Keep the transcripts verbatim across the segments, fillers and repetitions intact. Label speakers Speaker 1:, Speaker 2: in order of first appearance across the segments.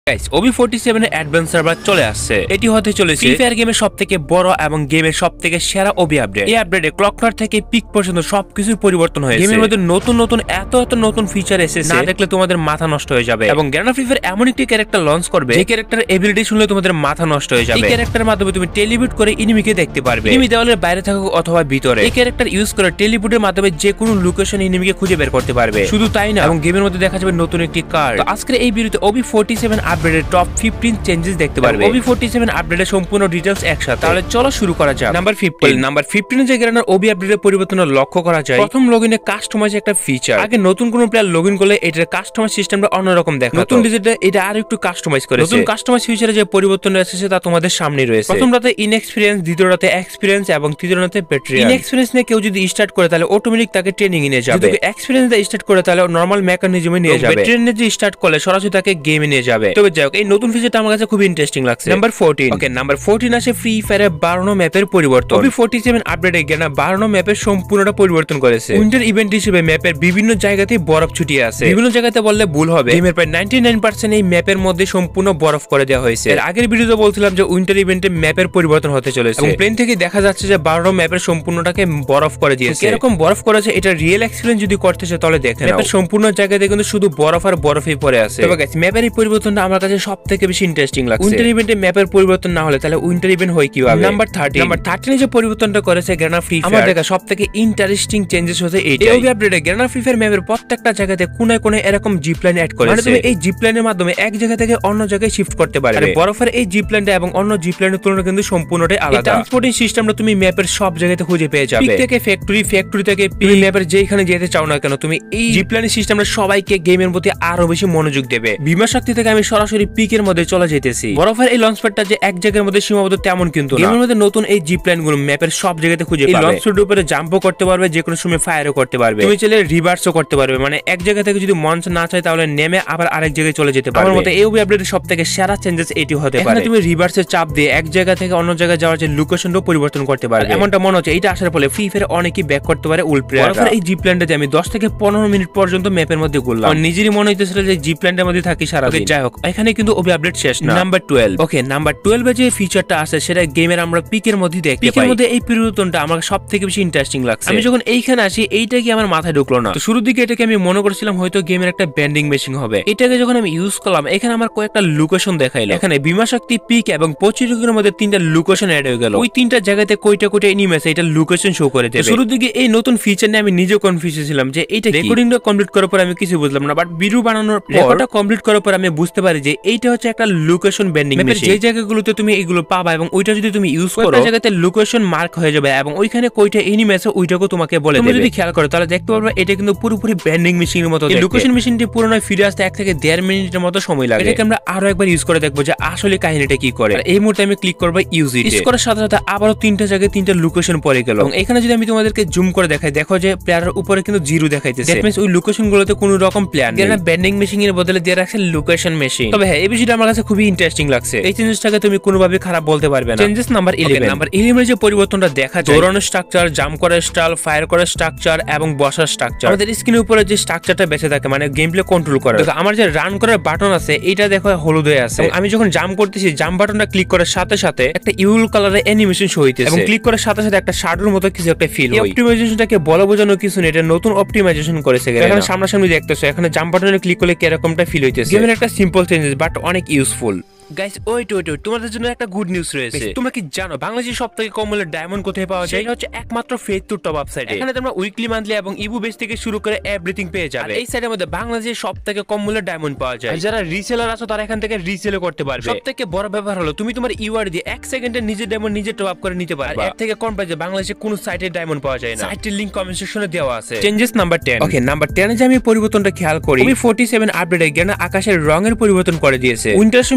Speaker 1: Guys OB forty seven এর advance server চলে আসছে। এটি হতে চলেছে ফ্রি ফায়ার গেমের সবথেকে বড় এবং গেমের সবথেকে সেরা ওবি আপডেট। এই আপডেটে ক্লক টাওয়ার থেকে পিক পর্যন্ত সবকিছুর পরিবর্তন হয়েছে। গেমের মধ্যে নতুন নতুন এত এত নতুন ফিচার এসেছে, না দেখলে তোমাদের মাথা নষ্ট হয়ে যাবে। এবং গ্যানা ফ্রি ফায়ার এমন একটি ক্যারেক্টার লঞ্চ করবে যে ক্যারেক্টারের এবিলিটি শুনলে তোমাদের মাথা নষ্ট হয়ে যাবে। এই ক্যারেক্টারের মাধ্যমে তুমি টেলিপুট করে এনিমিকে দেখতে পারবে, এনিমি দেওয়ালের বাইরে থাকুক অথবা ভিতরে। এই ক্যারেক্টার ইউজ করে টেলিপুটের মাধ্যমে যে কোনো লোকেশন এনিমিকে খুঁজে বের করতে পারবে। শুধু তাই না, এবং গেমের মধ্যে দেখা যাবে নতুন একটি কার্ড। তো আজকের এই ভিডিওতে ওবি ফোরটি সেভেন আপডেটের টপ ফিফটিন চেঞ্জেস দেখতে পারবে। ওবি ফোরটি সেভেন আপডেটের সম্পূর্ণ ডিটেইলস একসাথে। তাহলে চলো শুরু করা যাক। নাম্বার ফিফটিন নাম্বার ফিফটিন এ যে গ্যানার ওবি আপডেটের পরিবর্তন লক্ষ্য করা যায়। প্রথম লগইনে কাস্টমাইজ একটা ফিচার। আগে নতুন কোন প্লেয়ার লগইন করলে এটার কাস্টমাইজ সিস্টেমটা অন্যরকম দেখাতো। নতুন ডিজিটে এটা আরো একটু কাস্টমাইজ করেছে। নতুন কাস্টমাইজ ফিচারে যে পরিবর্তন এসেছে তা তোমাদের সামনে রয়েছে। প্রথম রাতে ইনএক্সপেরিয়েন্স, দ্বিতীয় রাতে এক্সপেরিয়েন্স এবং তৃতীয় রাতে ব্যাটারি। ইনএক্সপেরিয়েন্স নিয়ে কেউ যদি স্টার্ট করে তাহলে অটোমেটিক তাকে ট্রেনিং এ নিয়ে যাবে। যদি এক্সপেরিয়েন্স দিয়ে স্টার্ট করে তাহলে নরমাল মেকানিজমে নিয়ে যাবে। ব্যাটারি নিয়ে যদি স্টার্ট করলে সরাসরি তাকে গেমে নিয়ে যাবে। তবে যাই হোক, এই নতুন ফিচারটা আমার কাছে খুব ইন্টারেস্টিং লাগছে। Number fourteen okay number fourteen আসে ফ্রি ফায়ারের বারো ম্যাপের পরিবর্তন। ওবি ফোরটি সেভেন আপডেটে গ্যানা বারো ম্যাপের সম্পূর্ণটা পরিবর্তন করেছে। উইন্টার ইভেন্ট হিসেবে ম্যাপের বিভিন্ন জায়গাতে বরফ ছুটিয়ে আছে। বিভিন্ন জায়গাতে বললে ভুল হবে, গেমের প্রায় নাইনটি নাইন পার্সেন্ট এই ম্যাপের মধ্যে সম্পূর্ণ বরফ করে দেওয়া হয়েছে। এর আগের ভিডিওতে বলছিলাম যে উইন্টার ইভেন্টে ম্যাপের পরিবর্তন হতে চলেছে, এবং প্লেন থেকে দেখা যাচ্ছে যে বারো ম্যাপের সম্পূর্ণটাকে বরফ করে দিয়েছে। এরকম বরফ করেছে, এটা রিয়েল এক্সপেরিয়েন্স যদি করতেছে তাহলে দেখেন ম্যাপের সম্পূর্ণ জায়গাতে কিন্তু শুধু বরফ আর বরফই পড়ে আছে। তবে গাইস, ম্যাপের এই পরিবর্তনটা আমার কাছে সবথেকে বেশি ইন্টারেস্টিং লাগছে। উইন্টার ইভেন্টে ম্যাপের পরিবর্তন না হলে তাহলে উইন্টার ইভেন্ট হয় কিভাবে? নাম্বার থার্টিন নাম্বার থার্টিন এ যে পরিবর্তনটা করেছে গ্যানা ফ্রি ফায়ার, আমার দেখা সবথেকে ইন্টারেস্টিং চেঞ্জেস হচ্ছে এইটা। এই আপডেটে গ্যানা ফ্রি ফায়ার ম্যাপের প্রত্যেকটা জায়গাতে কোনায় কোনায় এরকম জিপ লাইন অ্যাড করেছে। মানে তুমি এই জিপ লাইনের মাধ্যমে এক জায়গা থেকে অন্য জায়গায় শিফট করতে পারবে। আর বরফের এই জিপ লাইনটা এবং অন্য জিপ লাইনের তুলনায় কিন্তু সম্পূর্ণটাই আলাদা। ট্রান্সপোর্টিং সিস্টেমটা তুমি ম্যাপের সব জায়গাতে খুঁজে পেয়ে যাবে। পিক থেকে ফ্যাক্টরি, ফ্যাক্টরি থেকে পিক, ম্যাপের যেখানে যেতে চাও না কেন তুমি এই জিপ লাইনের সিস্টেমটা সবাইকে গেমের প্রতি আরো বেশি মনোযোগ দেবে। বিমা শক্তি থেকে আমি সরাসরি পিকের মধ্যে চলে যেতেছি। বরফের এই লঞ্চ প্যাডটা যে এক জায়গার মধ্যে সীমাবদ্ধ তেমন কিন্তু না। গেমের মধ্যে নতুন এই জিপ লাইন গুলো ম্যাপের সব জায়গাতে খুঁজে পাবে। এই লঞ্চ প্যাডের উপরে জাম্পও করতে পারবে, যে কোনো সময় ফায়ারও করতে পারবে। তুমি চাইলে রিভার্সও করতে পারবে, মানে এক জায়গা থেকে যদি মঞ্চ না চায় তাহলে নেমে আবার আরেক জায়গায় চলে যেতে পারবে। আমার মতে এই ওবি আপডেটের সবথেকে সেরা চেঞ্জেস এটি হতে পারে। এখানে তুমি রিভার্সের চাপ দিয়ে এক জায়গা থেকে অন্য জায়গায় যাওয়ার যে লোকেশনটাও পরিবর্তন করতে পারবে। এমনটা মনে হচ্ছে এটা আসার ফলে ফ্রি ফায়ার অনেকেই ব্যাক করতে পারে উল্ট প্লেয়াররা। এই জিপ লাইনটাতে আমি দশ থেকে পনেরো মিনিট পর্যন্ত ম্যাপের মধ্যে ঘুরলাম, আমার নিজেরই মনে হইতেছিল যে জিপ লাইনটার মধ্যে থাকি সারা দিন। যাই হোক, এখানে কিন্তু ওবি আপডেট শেষ না। Number twelve okay number twelve এ যে ফিচারটা আছে সেটা গেমের আমরা পিকের মধ্যে দেখতে পাই। পিকের মধ্যে এই পরিবর্তনটা আমার সবথেকে বেশি ইন্টারেস্টিং লাগছে। আমি যখন এইখানে আসি এইটা কি আমার মাথায় ঢুকলো না। তো শুরুর দিকে এটাকে আমি মনে করছিলাম হয়তো গেমের একটা ব্যান্ডিং মেশিন হবে। এটাকে যখন আমি ইউজ করলাম, এখানে আমার কয়েকটা লোকেশন দেখাইলো। এখানে বিমা শক্তি, পিক এবং পঁচিশের মধ্যে তিনটা লোকেশন অ্যাড হয়ে গেল। ওই তিনটা জায়গাতে কয়টা কয়টা এনিমি আছে এটা লোকেশন শো করে দেবে। শুরুর দিকে এই নতুন ফিচার নিয়ে আমি নিজে কনফিউজ ছিলাম যে এইটা রেকর্ডিংটা কমপ্লিট করার পর আমি কিছু বুঝলাম না, বাট ভিডিও বানানোর পর রেকর্ডটা কমপ্লিট করার পর আমি বুঝতে পারি যে এইটা হচ্ছে একটা লোকেশন ব্যান্ডিং মেশিন। যে জায়গাগুলোতে তুমি এগুলো পাবা এবং ওইটা যদি তুমি ইউজ করো, ওই জায়গাতে লোকেশন মার্ক হয়ে যাবে এবং ওইখানে কয়টা এনিমি আছে ওইটাকে তোমাকে বলে দেবে। তুমি যদি খেয়াল করো তাহলে দেখতে পারবে এটা কিন্তু পুরোপুরি ব্যান্ডিং মেশিনের মতো। এই লোকেশন মেশিনটি পুরোনো ফিরে আসতে এক থেকে দেড় মিনিটের মতো সময় লাগে। এটাকে আমরা আরো একবার ইউজ করে দেখবো যে আসলে কাহিনীটা কি করে। এই মুহূর্তে আমি ক্লিক করবো ইউজ ইট। ইউজ করার সাথে সাথে আবারও তিনটা জায়গায় তিনটা লোকেশন পড়ে গেল। এবং এখানে যদি আমি তোমাদেরকে জুম করে দেখাই, দেখো যে প্লেয়ারের উপরে কিন্তু জিরো দেখাইতেছে। দ্যাট মিন্স ওই লোকেশন গুলোতে কোনো রকম প্লেয়ার নেই। এরা ব্যান্ডিং মেশিন এর বদলে দিয়ে রাখছে লোকেশন মেশিন। তবে হ্যাঁ, এই বিষয়টা আমার কাছে খুবই ইন্টারেস্টিং লাগছে। এই চেঞ্জেসটাকে তুমি কোনোভাবে খারাপ বলতে পারবে না। Changes number eleven number eleven এর যে পরিবর্তনটা দেখা যায়, দৌড়ানোর স্ট্রাকচার, জাম্প করার স্টাইল, ফায়ার করার স্ট্রাকচার এবং বসার স্ট্রাকচার। আমাদের স্ক্রিনের উপরে যে স্ট্রাকচারটা বেঁচে থাকে মানে গেম প্লে কন্ট্রোল করা। দেখো আমার যে রান করার বাটন আছে এইটা দেখো হলুদ হয়ে আছে। আমি যখন জাম্প করতেছি জাম্প বাটনটা ক্লিক করার সাথে সাথে একটা ইউল কালারের অ্যানিমেশন শো হইতেছে এবং ক্লিক করার সাথে সাথে একটা শাডোর মতো কিছু একটা ফিল হয়। অপটিমাইজেশনটাকে বলা বোঝানো কিছু না, এটা নতুন অপটিমাইজেশন করেছে। এখানে সামনাসামনি দেখতেছো, এখানে জাম্প বাটনে ক্লিক করলে কি রকমটা ফিল হইতেছে। গেমের একটা সিম্পল চেঞ্জেস বাট অনেক useful. Guys wait wait wait তোমাদের জন্য একটা গুড নিউজ রয়েছে। তোমরা কি জানো বাংলাদেশের সবথেকে কম মূল্যের ডায়মন্ড কোথায় পাওয়া যায়? এটা হচ্ছে একমাত্র ফেথটুর টপ আপ সাইটে। এখানে তোমরা উইকলি, মান্থলি এবং ইভু বেস থেকে শুরু করে এভরিথিং পেয়ে যাবে। এই সাইটের মধ্যে বাংলাদেশের সবথেকে কম মূল্যের ডায়মন্ড পাওয়া যায়। যারা রিসেলার আছো তারা এখান থেকে রিসেল করতে পারবে। সবথেকে বড় ব্যাপার হলো তুমি তোমার ইউআর দিয়ে এক সেকেন্ডে নিজের ডায়মন্ড নিজে টপ আপ করে নিতে পারবে। এর থেকে কম প্রাইসে বাংলাদেশে কোনো সাইটে ডায়মন্ড পাওয়া যায় না। সাইটের লিংক কমেন্ট সেকশনে দেওয়া আছে। Changes number ten okay number ten এ যে আমি পরিবর্তনটা খেয়াল করি, ওবি ফোরটি সেভেন আপডেটে গ্যানা আকাশের রঙের পরিবর্তন করে দিয়েছে। উইন্টার সময় আকাশ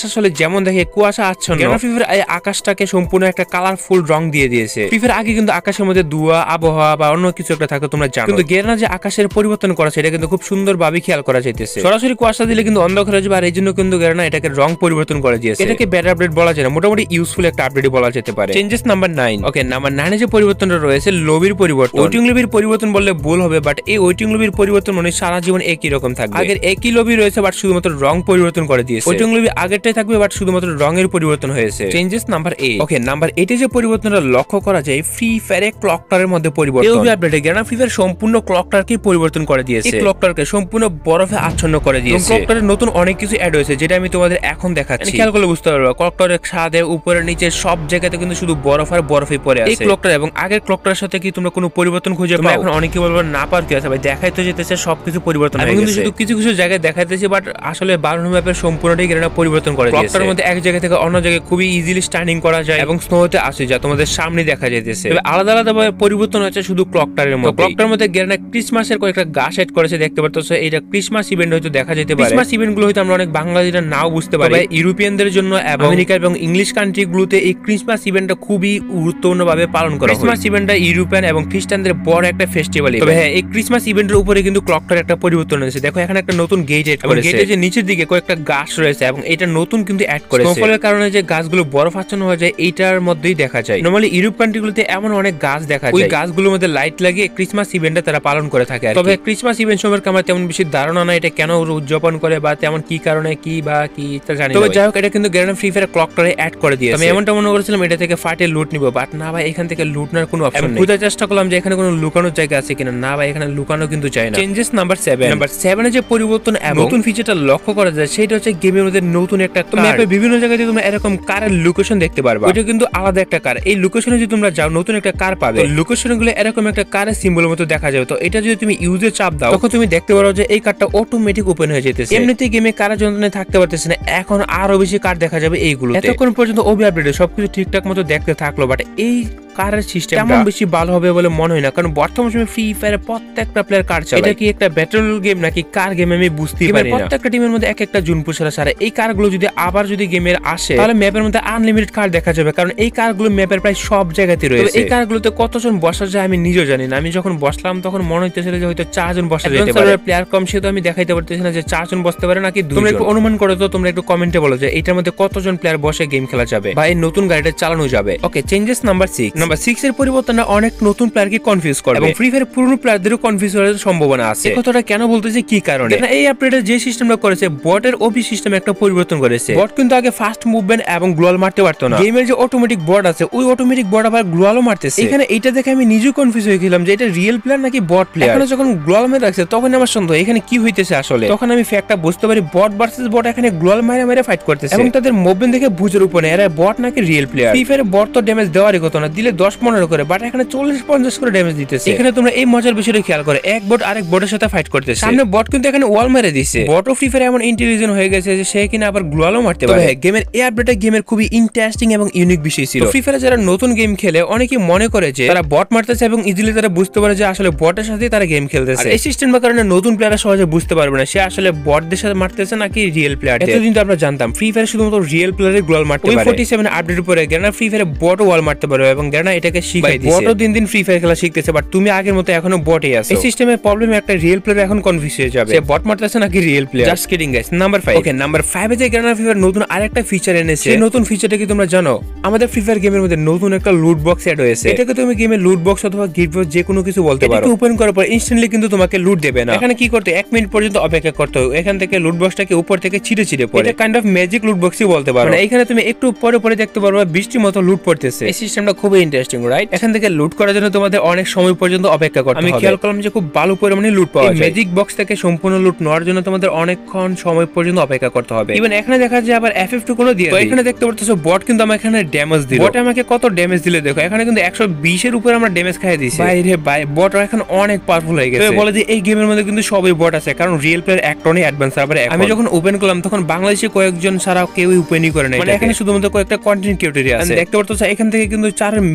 Speaker 1: আসলে যেমন দেখে কুয়াশা আচ্ছন্ন, গেরানা ফ্রি ফায়ার এই আকাশটাকে সম্পূর্ণ একটা কালারফুল রং দিয়ে দিয়েছে। ফ্রি ফায়ার আগে কিন্তু আকাশের মধ্যে ধোঁয়া, আবহাওয়া বা অন্য কিছু একটা থাকতো তোমরা জানো, কিন্তু গেরানা যে আকাশের পরিবর্তন করেছে এটা কিন্তু খুব সুন্দর ভাবে খেয়াল করা যাইতেছে। সরাসরি কুয়াশা দিলে কিন্তু অন্ধকার হয়ে যাবে, আর এই জন্য কিন্তু গেরানা এটাকে রং পরিবর্তন করে দিয়েছে। এটাকে ব্যাড আপডেট বলা যায় না, মোটামুটি ইউজফুল একটা আপডেট বলা যেতে পারে। Changes number nine. Okay, number নাইনে যে পরিবর্তনটা রয়েছে লবির পরিবর্তন। ওয়েটিং লবির পরিবর্তন বললে ভুল হবে, বাট এই ওয়েটিং লবির পরিবর্তন মানে সারা জীবন একই রকম থাকবে। আগের একই লবি রয়েছে বাট শুধুমাত্র রং পরিবর্তন করে দিয়েছে। ওয়েটিং লবি আগেরটাই থাকবে বাট শুধুমাত্র রঙের পরিবর্তন হয়েছে। Changes number eight. Okay, number এইটে যে পরিবর্তনটা লক্ষ্য করা যায় ফ্রি ফায়ারে ক্লক টাওয়ারের মধ্যে পরিবর্তন। এই আপডেটে গেরানা ফ্রি ফায়ার সম্পূর্ণ ক্লক টাওয়ারকে পরিবর্তন করে দিয়েছে। এই ক্লক টাওয়ারকে সম্পূর্ণ বরফে আচ্ছন্ন করে দিয়েছে। ক্লক টাওয়ারে নতুন অনেক কিছু অ্যাড হয়েছে যেটা আমি তোমাদের এখন দেখাচ্ছি। খেয়াল করলে বুঝতে পারবে ক্লক টাওয়ারের ছাদে উপরে নিচে সব জায়গাতে কিন্তু শুধু বরফ আর বরফই পড়ে আছে। এই ক্লক টাওয়ার এবং আগের ক্লক টাওয়ারের সাথে কি তোমরা কোনো পরিবর্তন খুঁজে পাও? এখন অনেকে বলবে না পার কি আছে ভাই, দেখাইতে যেতেছে সবকিছু পরিবর্তন হয়ে গেছে। কিন্তু শুধু কিছু কিছু জায়গায় দেখাইতেছে, বাট আসলে বারো ম্যাপের সম্পূর্ণটাই গেরানা পরিবর্তন করে দিয়েছে। ক্লক টাওয়ারের মধ্যে এক জায়গা থেকে অন্য জায়গায় খুবই ইজিলি স্ট্যান্ডিং করা যায় এবং স্নোতে আসে যা তোমাদের সামনে দেখা যাইতেছে। তবে আলাদা আলাদা ভাবে পরিবর্তন হচ্ছে শুধু ক্লক টাওয়ারের মধ্যে। ক্লক টাওয়ারের মধ্যে গেরানা ক্রিসমাসের কয়েকটা গাছ এড করেছে, দেখতে পারতেছো। এটা ক্রিসমাস ইভেন্ট হয়তো দেখা যেতে পারে। ক্রিসমাস ইভেন্ট গুলো হয়তো আমরা অনেক বাংলাদেশিরা নাও বুঝতে পারি। ইউরোপিয়ানদের জন্য এবং আমেরিকা এবং ইংলিশ কান্ট্রি গুলোতে এই ক্রিসমাস ইভেন্টটা খুবই গুরুত্বপূর্ণ ভাবে পালন করা হয়। ক্রিসমাস ইভেন্টটা ইউরোপিয়ান এবং খ্রিস্টানদের বড় একটা ফেস্টিভ্যাল। তবে হ্যাঁ, এই ক্রিসমাস ইভেন্টের উপরে কিন্তু ক্লক টাওয়ারের একটা পরিবর্তন হয়েছে। দেখো এখানে একটা নতুন গেট এড করেছে, গেটের যে নিচের দিকে কয়েকটা গাছ রয়েছে এবং এটা নতুন কিন্তু অ্যাড করেছে। স্নোফলের কারণে যে গাছগুলো বরফ আচ্ছন্ন হয়ে যায় এইটার মধ্যেই দেখা যায়। নরমালি ইউরোপ কান্ট্রিগুলোতে এমন অনেক গাছ দেখা যায়, ওই গাছগুলোর মধ্যে লাইট লাগিয়ে ক্রিসমাস ইভেন্টটা তারা পালন করে থাকে। তবে ক্রিসমাস ইভেন্ট সম্পর্কে আমার তেমন বেশি ধারণা নাই, এটা কেন উদযাপন করে বা তেমন কি কারণে কি বা কি তা জানি না। তবে যাই হোক, এটা কিন্তু গেরানা ফ্রি ফায়ার ক্লক টাওয়ারে অ্যাড করে দিয়েছে। আমি এমনটা মনে করেছিলাম এটা থেকে ফাটে লুট নিব, বাট না ভাই, এখান থেকে লুট নেওয়ার কোনো অপশন নেই। খোঁজার চেষ্টা করলাম যে এখানে কোনো লুকানোর জায়গা আছে কিনা, না ভাই এখানে লুকানো কিন্তু চাই না। Changes number seven. Number seven এ যে পরিবর্তন এবং নতুন ফিচারটা লক্ষ্য করা যায় সেটা হচ্ছে গেমের মধ্যে নতুন একটা ম্যাপে বিভিন্ন জায়গায় তোমরা এরকম কারের লোকেশন দেখতে পারবা। ওইটা কিন্তু আলাদা একটা কার। এই লোকেশনে যদি তোমরা যাও নতুন একটা কার পাবে। লোকেশন গুলো এরকম একটা কারের সিম্বলের মতো দেখা যাবে। তো এটা যদি তুমি ইউজে চাপ দাও তখন তুমি দেখতে পারো যে এই কারটা অটোমেটিক ওপেন হয়ে যেতেছে। এমনিতেই গেমে কারের যন্ত্রণায় থাকতে পারতেছে না, এখন আরো বেশি কার দেখা যাবে এইগুলোতে। এতক্ষণ পর্যন্ত ওবি আপডেটে সবকিছু ঠিকঠাক মতো দেখতে থাকলো, বাট এই কারের সিস্টেম তেমন বেশি ভালো হবে বলে মনে হয় না, কারণ বর্তমান সময়ে ফ্রি ফায়ারে প্রত্যেকটা প্লেয়ার কার চালায়। এটা কি একটা ব্যাটল গেম নাকি কার গেম আমি বুঝতেই পারি না। প্রত্যেকটা টিমের মধ্যে এক একটা জুন পুষারা সারা। এই কারগুলো যদি আবার যদি গেমের আসে তাহলে ম্যাপের মধ্যে আনলিমিটেড কার দেখা যাবে, কারণ এই কারগুলো ম্যাপের প্রায় সব জায়গাতে রয়েছে। এই কারগুলোতে কতজন বসা যায় আমি নিজেও জানি না। আমি যখন বসলাম তখন মনে হইতেছিল যে হয়তো চারজন বসা যেতে পারে। প্লেয়ার কম সেহেতু আমি দেখাইতে পারতেছি না যে চারজন বসতে পারে নাকি দুইজন। তোমরা একটু অনুমান করো তো, তোমরা একটু কমেন্টে বলো যে এটার মধ্যে কতজন প্লেয়ার বসে গেম খেলা যাবে বা এই নতুন গাড়িটা চালানো যাবে। Okay, changes number six. Number six এর পরিবর্তন অনেক নতুন প্লেয়ারকে কনফিউজ করবে এবং ফ্রি ফায়ার পুরনো প্লেয়ারদেরও কনফিউজ হওয়ার সম্ভাবনা আছে। এই কথাটা কেন বলতেছি, কি কারণে? এই আপডেটে যে সিস্টেমটা করেছে বটের ওবি সিস্টেমে একটা পরিবর্তন করেছে। বট কিন্তু আগে ফাস্ট মুভমেন্ট এবং গ্লোয়াল মারতে পারতো না। গেমের যে অটোমেটিক বট আছে ওই অটোমেটিক বট আবার গ্লোয়ালও মারতেছে। এখানে এইটা দেখে আমি নিজেও কনফিউজ হয়ে গেলাম যে এটা রিয়েল প্লেয়ার নাকি বট প্লেয়ার। এখন যখন গ্লোয়াল মেরে রাখছে তখন আমার সন্দেহ এখানে কি হইতেছে আসলে। তখন আমি ফ্যাক্টটা বুঝতে পারি বট ভার্সেস বট এখানে গ্লোয়াল মেরে মেরে ফাইট করতেছে এবং তাদের মুভমেন্ট দেখে বুঝের উপরে এরা বট নাকি রিয়েল প্লেয়ার। ফ্রি ফায়ারে বট তো ড্যামেজ দেওয়ারই কথা না, দিলে দশ পনেরো করে, বাট এখানে চল্লিশ পঞ্চাশ করে ড্যামেজ দিতেছে। এখানে তোমরা এই মজার বিষয়টা খেয়াল করো, এক বট আরেক বটের সাথে ফাইট করতেছে। সামনে বট কিন্তু এখানে ওয়াল মেরে দিছে। বট অফ ফ্রি ফায়ার এমন ইন্টেলিজেন্ট হয়ে গেছে যে সে কিনা আবার গ্লোয়ালও মারতে পারে। গেমের এই আপডেটটা গেমের খুবই ইন্টারেস্টিং এবং ইউনিক বিষয় ছিল। ফ্রি ফায়ারে যারা নতুন গেম খেলে অনেকেই মনে করে যে তারা বট মারতেছে এবং ইজিলি তারা বুঝতে পারে যে আসলে বটের সাথে তারা গেম খেলতেছে। এই সিস্টেমের কারণে নতুন প্লেয়াররা সহজে বুঝতে পারবে না সে আসলে বটদের সাথে মারতেছে নাকি রিয়েল প্লেয়ার। এতদিন তো আমরা জানতাম ফ্রি ফায়ার শুধুমাত্র রিয়েল প্লেয়ারে গ্লোয়াল মারতে পারে। ওই ফর্টি সেভেন আপডেটের পরে গেরানা ফ্রি ফায়ারে বট ওয়াল মারতে পারবে এবং গেরানা এটাকে শিখাই দিয়েছে। বটও দিন দিন ফ্রি ফায়ার খেলা শিখতেছে, বাট তুমি আগের মতো এখনো বটই আছো। এই সিস্টেমের প্রবলেম একটা রিয়েল প্লেয়ার এখন কনফিউজ হয়ে যাবে সে বট মারতেছে নাকি real player. Just kidding guys. Number five. Okay, number five এ যে গেরানা ফ্রি ফায়ার নতুন আরেকটা ফিচার এনেছে। এই নতুন ফিচারটা কি তোমরা জানো? আমাদের ফ্রি ফায়ার গেমের মধ্যে নতুন একটা লুট বক্স এড হয়েছে। এটাকে তুমি গেমে লুট বক্স অথবা গিফট বক্স যে কোনো কিছু বলতে পারো। এটা ওপেন করার পর ইনস্ট্যান্টলি কিন্তু তোমাকে লুট দেবে না। এখানে কি করতে এক মিনিট পর্যন্ত অপেক্ষা করতে হবে। এখান থেকে লুট বক্সটাকে উপর থেকে ছিটে ছিটে পড়ে। এটা কাইন্ড অফ ম্যাজিক লুট বক্সই বলতে পারো। মানে এখানে তুমি একটু পরে পরে দেখতে পারবে বৃষ্টির মতো লুট পড়তেছে। এই সিস্টেমটা খুবই ইন্টারেস্টিং, রাইট? এখান থেকে লুট করার জন্য তোমাদের অনেক সময় পর্যন্ত অপেক্ষা করতে হবে। আমি খেয়াল করলাম যে খুব ভালো পরিমাণে লুট পাওয়া যায়। ম্যাজিক বক্স থেকে সম্পূর্ণ লুট নেওয়ার জন্য তোমাদের অনেকক্ষণ সময় পর্যন্ত অপেক্ষা করতে হবে। ইভেন এখানে দেখা যায় আবার এফ এফ টু কোনো দিয়ে। তো এখানে দেখতে পারতেছো বট কিন্তু আমাকে এখানে ড্যামেজ দিল। বট আমাকে কত ড্যামেজ দিলে দেখো, এখানে কিন্তু একশো বিশ এর উপরে আমরা ড্যামেজ খাইয়ে দিয়েছি। বাইরে বাই বট এখন অনেক পাওয়ারফুল হয়ে গেছে। বলে যে এই গেমের মধ্যে কিন্তু সবই বট আছে, কারণ রিয়েল প্লেয়ার একটা নেই অ্যাডভান্স সার্ভারে। আমি যখন ওপেন করলাম তখন বাংলাদেশে কয়েকজন ছাড়া কেউই ওপেনই করে নাই। মানে এখানে শুধুমাত্র কয়েকটা কন্টেন্ট ক্রিয়েটর আছে। দেখতে পারতেছো এখান থেকে কিন্তু চার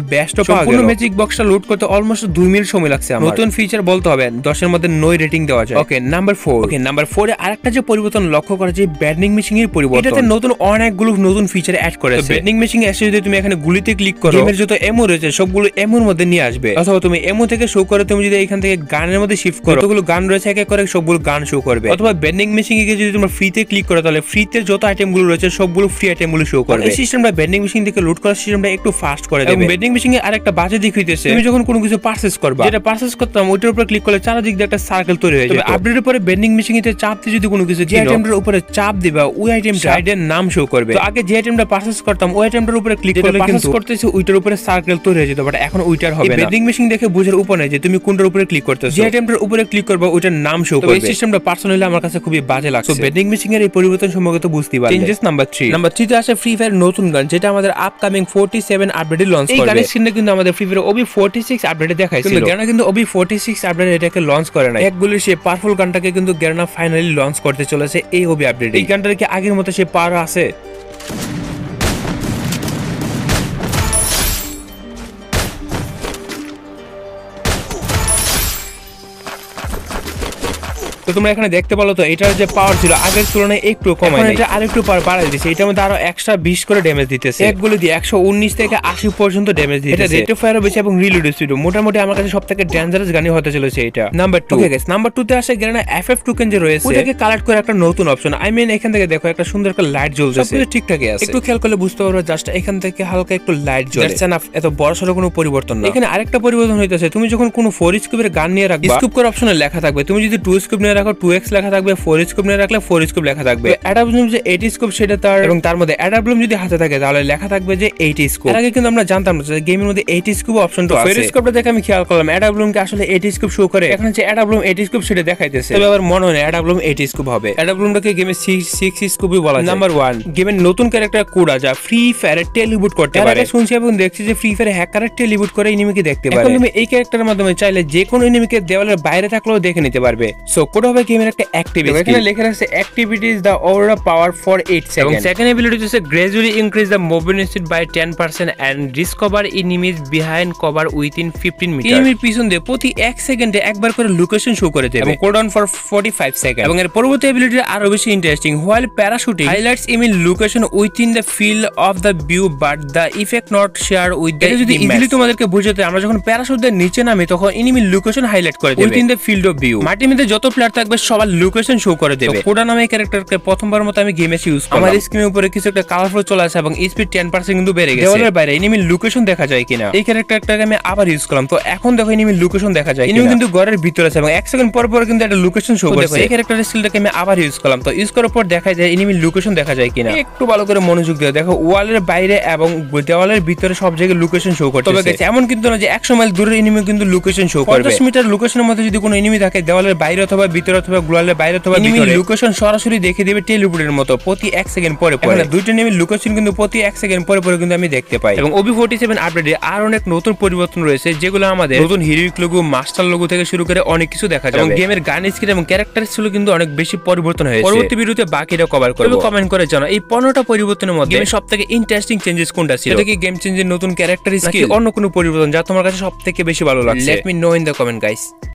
Speaker 1: বেস্টও পাওয়া গেল। ম্যাজিক বক্সটা লোড করতে অলমোস্ট দুই মিনিট সময় লাগছে আমার। নতুন ফিচার বলতে হবে দশের মধ্যে নয় রেটিং দেওয়া যায়। Okay number four. Okay number four এ আরেকটা যে পরিবর্তন লক্ষ্য করা যায় ব্যান্ডিং মেশিন এর পরিবর্তন। এটাতে নতুন অনেকগুলো নতুন ফিচার অ্যাড করেছে। ব্যান্ডিং মেশিন এসে যদি তুমি এখানে গুলিতে ক্লিক করো, গেমের যত এমো রয়েছে সবগুলো এমোর মধ্যে নিয়ে আসবে। অথবা তুমি এমো থেকে শো করে তুমি যদি এখান থেকে গানের মধ্যে শিফট করো, যতগুলো গান রয়েছে এক এক করে সবগুলো গান শো করবে। অথবা ব্যান্ডিং মেশিন এ যদি তোমরা ফ্রিতে ক্লিক করো তাহলে ফ্রিতে যত আইটেমগুলো রয়েছে সবগুলো ফ্রি আইটেমগুলো শো করবে। এই সিস্টেমটা ব্যান্ডিং মেশিন থেকে লোড করার সিস্টেমটা একটু ফাস্ট করে দেবে। এবং ব্যান্ডিং মেশিন এর আরেকটা বাজে দিক হইতেছে তুমি যখন কোনো কিছু পারচেজ করবা, যেটা পারচেজ করতাম ওইটার উপর ক্লিক করলে চারদিক দিয়ে একটা সার্কেল তৈরি হয়ে যাবে। আপডেটের পরে ব্যান্ডিং মেশিন এ চাপ দিয়ে যদি কোনো কিছু যে আইটেমটার উপরে চাপ দিবা ওই আইটেমটা সাইডের নাম শো করবে। তো আগে যে আইটেমটা পারচেজ করতাম ওই আইটেমটার উপরে ক্লিক করলে কিন্তু করতেছে ওইটার উপরে সার্কেল তৈরি হয়ে যেত, বাট এখন ওইটার হবে না। ব্যান্ডিং মেশিন দেখে বুঝার উপায় নাই যে তুমি কোনটার উপরে ক্লিক করতেছো। যে আইটেমটার উপরে ক্লিক করবা ওইটার নাম শো করবে। এই সিস্টেমটা পার্সোনালি আমার কাছে খুবই বাজে লাগছে। তো ব্যান্ডিং মেশিন এর এই পরিবর্তন সম্পর্কে তো বুঝতেই পারলে। Changes number three. Number three তে আসে ফ্রি ফায়ার নতুন গান, যেটা আমাদের আপকামিং ফর্টি-সেভেন আপডেটে লঞ্চ করবে। এই গানের সিনটা কিন্তু আমাদের Free Fire OB forty six আপডেটে দেখাইছিল। কিন্তু গানা কিন্তু ওবি ফর্টি সিক্স আপডেটে এটাকে লঞ্চ করে নাই। একগুলির সেই পাওয়ারফুল গানটাকে কিন্তু গানা ফাইনালি লঞ্চ করতে চলেছে এই ওবি আপডেটে। এই গানটার কি আগের মতো সেই পাওয়ার আছে? তো তোমরা এখানে দেখতে পারো তো এটার যে পাওয়ার ছিল আগের তুলনায় একটু কমায় নাই, এটা আরেকটু পাওয়ার বাড়াই দিয়েছে। এটার মধ্যে আরো এক্সট্রা বিশ করে ড্যামেজ দিতেছে। একগুলো দিয়ে একশো উনিশ থেকে আশি পর্যন্ত ড্যামেজ দিতেছে। এটা রেট অফ ফায়ারও বেশি এবং রিলোড স্পিডও। মোটামুটি আমার কাছে সবথেকে ডেঞ্জারাস গানই হতে চলেছে এটা। Number two. Okay guys, number two তে আসে গানা এফএফ টোকেন যে রয়েছে ওটাকে কালেক্ট করে একটা নতুন অপশন। আই মিন এখান থেকে দেখো একটা সুন্দর একটা লাইট জ্বলছে, সবকিছু ঠিকঠাকই আছে। একটু খেয়াল করলে বুঝতে পারবে জাস্ট এখান থেকে হালকা একটু লাইট জ্বলে। দ্যাটস এনাফ, এত বড়সড় কোনো পরিবর্তন না। এখানে আরেকটা পরিবর্তন হইতাছে, তুমি যখন কোনো ফোর স্কোপের গান নিয়ে রাখবা স্কোপ করে অপশনে লেখা থাকবে। তুমি যদি টু স্কোপ নিয়ে রাখো টু এক্স লেখা থাকবে, ফোর স্কোপ নিয়ে রাখলে ফোর স্কোপ লেখা থাকবে। অ্যাডাবলুম যে এইট স্কোপ সেটা তার, এবং তার মধ্যে অ্যাডাবলুম যদি হাতে থাকে তাহলে লেখা থাকবে যে এইট স্কোপ। এর আগে কিন্তু আমরা জানতাম না যে গেমের মধ্যে এইট স্কোপ অপশনটা আছে। ফোর স্কোপটা দেখে আমি খেয়াল করলাম অ্যাডাবলুম কে আসলে এইট স্কোপ শো করে। এখন যে অ্যাডাবলুম এইট স্কোপ সেটা দেখাইতেছে, তবে আবার মনে হয় অ্যাডাবলুম এইট স্কোপ হবে। অ্যাডাবলুমটাকে গেমে সিক্স স্কোপই বলা যায়। নাম্বার ওয়ান, গেমের নতুন ক্যারেক্টার কোডা যা ফ্রি ফায়ারে টেলিপুট করতে পারে। শুনছি এবং দেখছি যে ফ্রি ফায়ারে হ্যাকারের টেলিপুট করে এনিমিকে দেখতে পারে। এখন তুমি এই ক্যারেক্টারের মাধ্যমে চাইলে যে কোনো এনিমিকে দেওয়ালের বাইরে থাকলেও দেখে নিতে পারবে। সো কোড হবে গেমের একটা অ্যাক্টিভিটি। এখানে লেখা আছে activities the aura power for eight seconds. এবং সেকেন্ড এবিলিটি হচ্ছে gradually increase the movement speed by ten percent and discover enemies behind cover within fifteen meters. এনিমির পিছন দিয়ে প্রতি এক সেকেন্ডে একবার করে লোকেশন শো করে দেবে এবং cooldown for forty-five seconds. এবং এর পরবর্তী এবিলিটি আরো বেশি interesting, while parachuting highlights enemy location within the field of the view but the effect not share with the enemy. যদি ইজিলি তোমাদেরকে বুঝাতে, আমরা যখন প্যারাশুট দিয়ে নিচে নামি তখন এনিমি লোকেশন হাইলাইট করে দেবে within the field of view. মাটির মধ্যে যত প্লেয়ার থাকবে সবার লোকেশন শো করে দেবে। কোডা নামে ক্যারেক্টারকে প্রথমবার মতো আমি গেমে ইউজ করলাম। আমার স্ক্রিনের উপরে কিছু একটা কালারফুল চলে আসে এবং স্পিড টেন পার্সেন্ট কিন্তু বেড়ে গেছে। দেওয়ালের বাইরে এনিমির লোকেশন দেখা যায় কিনা, এই ক্যারেক্টারটাকে আমি আবার ইউজ করলাম। তো এখন দেখো এনিমির লোকেশন দেখা যায়। এনিমি কিন্তু ঘরের ভিতরে আছে এবং এক সেকেন্ড পর পর কিন্তু একটা লোকেশন শো করছে। এই ক্যারেক্টারের স্কিলটাকে আমি আবার ইউজ করলাম। তো ইউজ করার পর দেখা যায় এনিমির লোকেশন দেখা যায় কিনা। একটু ভালো করে মনোযোগ দিয়ে দেখো, ওয়ালের বাইরে এবং দেওয়ালের ভিতরে সব জায়গায় লোকেশন শো করছে। তবে গেছে এমন কিন্তু না যে একশো মাইল দূরের এনিমি কিন্তু লোকেশন শো করবে। পঞ্চাশ মিটার লোকেশনের মধ্যে যদি কোনো এনিমি থাকে দেওয়ালের বাইরে অথবা ভিতরে অথবা ওয়ালের বাইরে অথবা ভিতরে, লোকেশন সরাসরি দেখে দিবে টেলিপুটের মতো প্রতি এক সেকেন্ড পরে পরে। দুইটা এনিমি লোকেশন কিন্তু প্রতি এক সেকেন্ড পরে পরে কিন্তু আমি দেখতে পাই। এবং ওবি ফর্টি সেভেন আপডেটে আর অনেক নতুন পরিবর্তন রয়েছে, যেগুলো আমাদের নতুন হিরোইক লোগো, মাস্টার লোগো থেকে শুরু করে অনেক কিছু দেখা যাবে। এবং গেমের গান স্কিন এবং ক্যারেক্টার ছিল কিন্তু অনেক বেশি পরিবর্তন হয়েছে। পরবর্তী ভিডিওতে বাকিটা কভার করব। কমেন্ট করে জানাও এই পনেরোটা পরিবর্তনের মধ্যে গেমের সবথেকে ইন্টারেস্টিং চেঞ্জেস কোনটা ছিল। এটা কি গেম চেঞ্জের নতুন ক্যারেক্টার স্কিল, অন্য কোনো পরিবর্তন যা তোমার কাছে সবথেকে বেশি ভালো লাগছে? Let me know in the comment guys.